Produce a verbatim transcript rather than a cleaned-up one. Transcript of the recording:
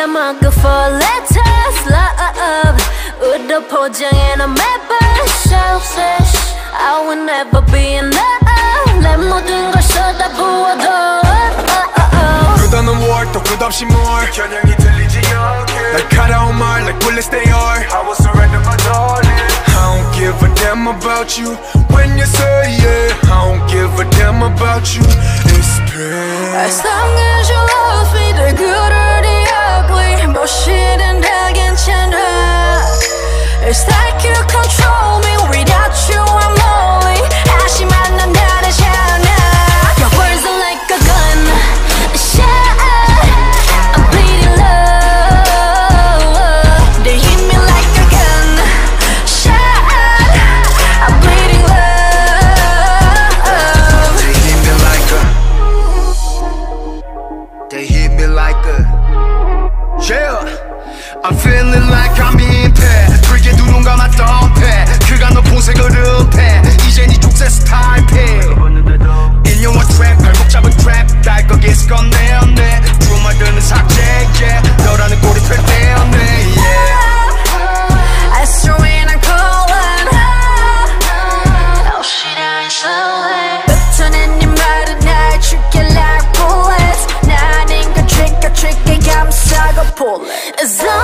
먹고 for letters love 우도 포장해 너 매번 selfish I will never be enough 내 모든 걸 쏟아부어도 끝없는 war 또 끝없이 more 겨냥이 들리지 않게 날카로운 말 like bullets they are I will surrender my darling I don't give a damn about you when you say yeah I don't give a damn about you it's pain As long as you love me the good or the ugly 무엇이든 다 괜찮아 It's like you control me without you I'm lonely 하지만 난 다르잖아 Your words are like a gun a shot I'm bleeding love They hit me like a gun shot I'm bleeding love They hit me like a They hit me like a Yeah I'm feeling like I'm in pain 그게 누군가 맞던 패 그가 너 보색을 은패 이젠 이 족쇄 스타일 패 인용어 트랩 발목 잡은 트랩 날 거기서 건네었네 주말들은 삭제 yeah 너라는 꼬리표 떼었네 yeah I swear when I'm calling Oh shit I ain't slowly 뱉어낸 네 말은 날 죽게 like bullets 난 인간 trigger trigger 감싸고 pull it